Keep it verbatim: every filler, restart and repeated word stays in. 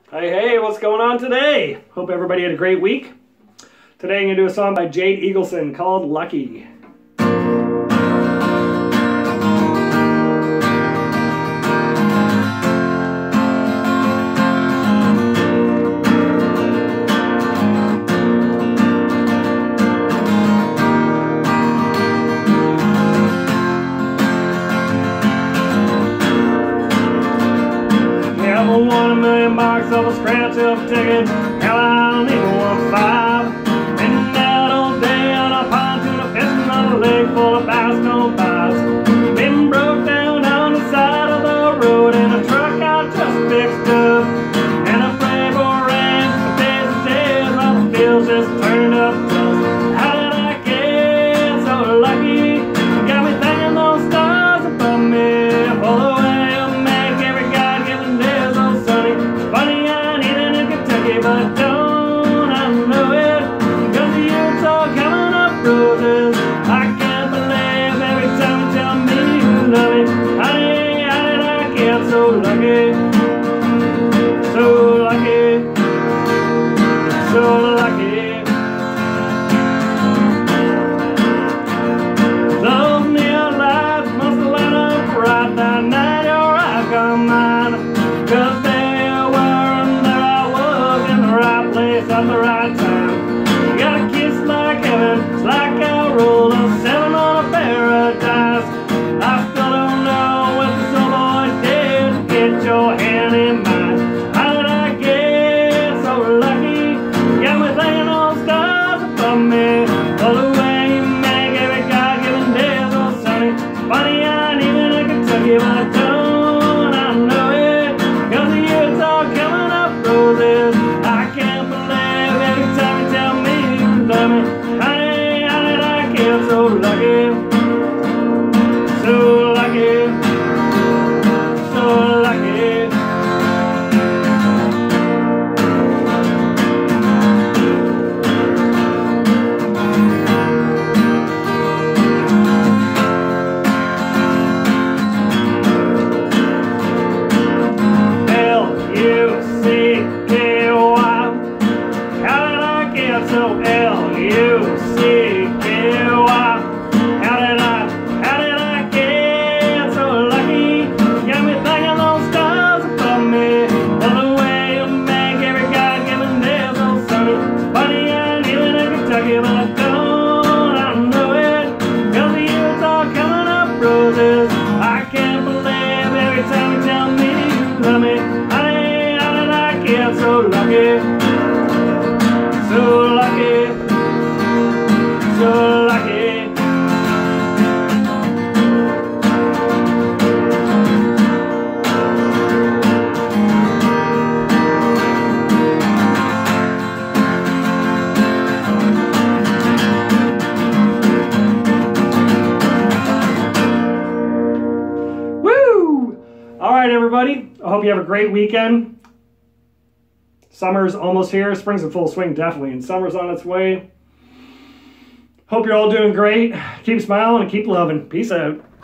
Hey, hey, what's going on today? Hope everybody had a great week. Today I'm going to do a song by Jade Eagleson called Lucky. Won a million bucks of a scratch of a ticket. Hell, I don't even want five. And out all day on a pontoon, fishing on a lake full of bass, no bites. Been broke down on the side of the road in a truck I just fixed up. And a freight ran for days and days, all the fields just turned up dust. How did I get so lucky? Got me thinking those stars above me. All the way up, make every God-given day. Funny, I ain't in a Kentucky, but don't I know it? Cause the youth's all coming up roses. I can't believe every time you tell me you love me. Honey, how did I get so lucky? So lucky. So lucky. Those neon lights must have lit up right that night your eyes got mine. Cause they at the right time. You got a kiss like heaven. It's like I rolled a seven on a paradise. I still don't know what this old boy did to get your hand in mine. How did I get so lucky? Got me thinking all stars above me. All the way you make every God-given day so sunny. Funny, I ain't even in Kentucky, but don't I know it? Cause the years all coming up roses. I can't honey, how did I get so lucky? So lucky. So lucky. L U C K Y. How did I get so L U C K Y? How did I, how did I get so lucky? Got me thinking those stars above me. All the way you make every God-given day so sunny. Funny, I ain't even in Kentucky, but don't I know it? Cause the years all coming up roses. I can't believe every time you tell me you love me. Honey, how did I get so lucky? So lucky, so lucky. Woo! All right, everybody. I hope you have a great weekend. Summer's almost here. Spring's in full swing, definitely, and summer's on its way. Hope you're all doing great. Keep smiling and keep loving. Peace out.